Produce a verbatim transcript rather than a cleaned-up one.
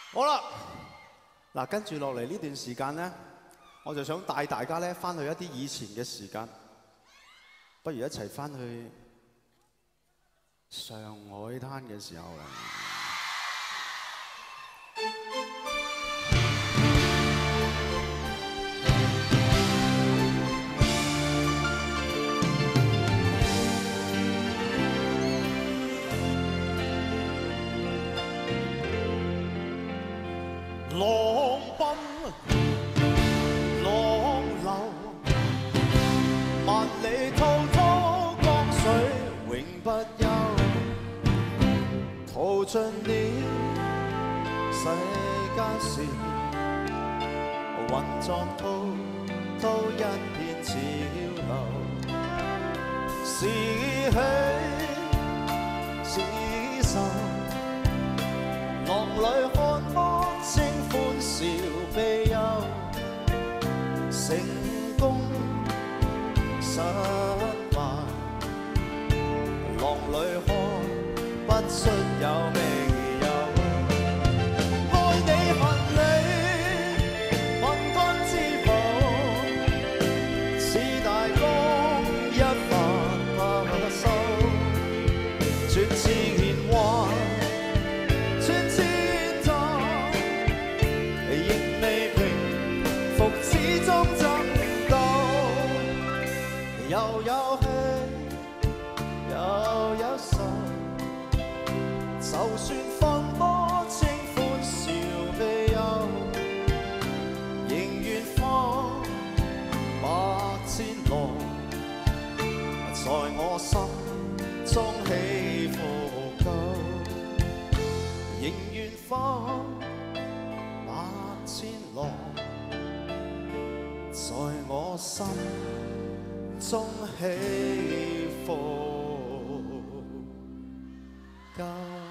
好啦，嗱，跟住落嚟呢段時間咧，我就想帶大家咧翻去一啲以前嘅時間，不如一齊翻去上海灘嘅時候啦。浪奔浪流，萬里滔滔江水永不休，淘盡了世間事，渾作滔滔一片潮流，是喜是愁，浪裏看波清歡笑悲憂，成功失敗，浪裏看不出有未有。愛你恨你，問君知否？似大江一發不收，轉千彎。始終爭鬥，又有喜又有愁，就算放多清歡笑悲憂，仍願放百千浪，在我心中起伏夠，仍願放百千浪。在我心中起伏夠。